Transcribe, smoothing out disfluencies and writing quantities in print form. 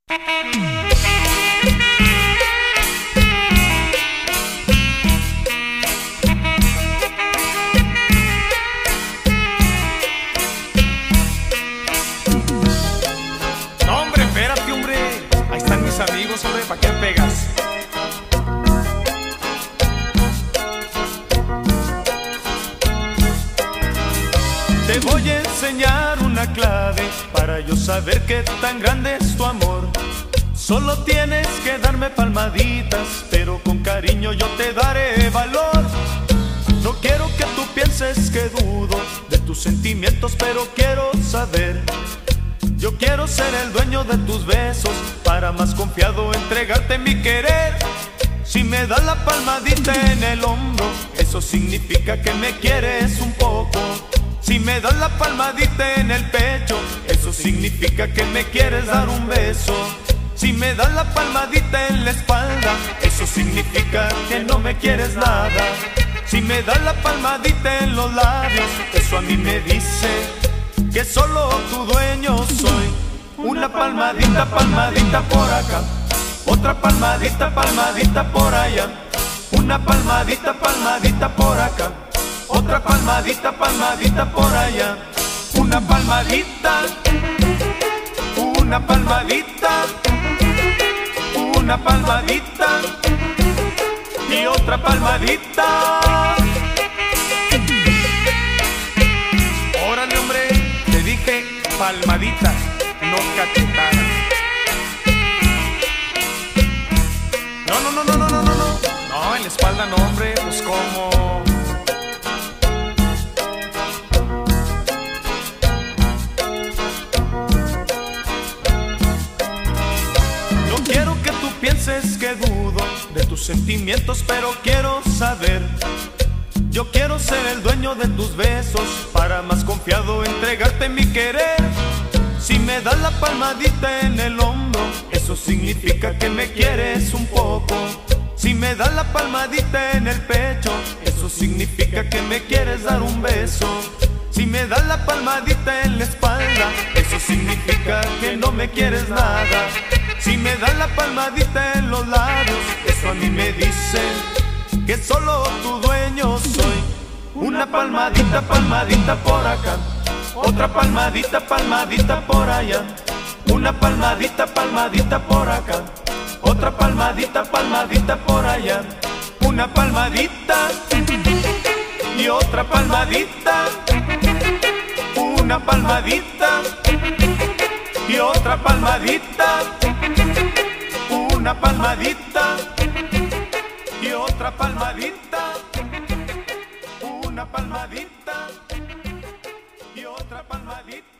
No, hombre, espérate, hombre. Ahí están mis amigos, hombre, ¿pa' qué pegas? Te voy a enseñar una clave para yo saber qué tan grande es tu amor. Solo tienes que darme palmaditas, pero con cariño yo te daré valor. No quiero que tú pienses que dudo de tus sentimientos, pero quiero saber. Yo quiero ser el dueño de tus besos, para más confiado entregarte mi querer. Si me das la palmadita en el hombro, eso significa que me quieres un poco. Si me das la palmadita en el pecho, eso significa que me quieres dar un beso. Si me das la palmadita en la espalda, eso significa que no me quieres nada. Si me das la palmadita en los labios, eso a mí me dice que solo tu dueño soy. Una palmadita, palmadita por acá, otra palmadita, palmadita por allá. Una palmadita, palmadita por acá, otra palmadita, palmadita por allá. Una palmadita, una palmadita, una palmadita y otra palmadita. Órale, hombre, te dije palmadita, no cachetadas. No, en la espalda no, hombre, pues como. No quiero que tú pienses que dudo de tus sentimientos, pero quiero saber. Yo quiero ser el dueño de tus besos, para más confiado entregarte mi querer. Si me das la palmadita en el hombro, eso significa que me quieres un poco. Si me das la palmadita en el pecho, eso significa que me quieres dar un beso. Si me das la palmadita en la espalda, eso significa que no me quieres nada. Si me das la palmadita en los labios, eso a mí me dice que solo tu dueño soy. Una palmadita, palmadita por acá, otra palmadita, palmadita por allá. Una palmadita, palmadita por acá, otra palmadita, palmadita por allá. Una palmadita y otra palmadita. Una palmadita y otra palmadita. Una palmadita y otra palmadita. Una palmadita y otra palmadita.